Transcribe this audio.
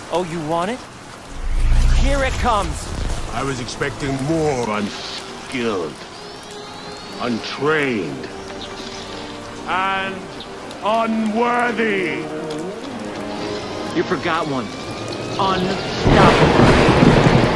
Oh, you want it? Here it comes! I was expecting more unskilled, untrained, and unworthy. You forgot one. Unstoppable.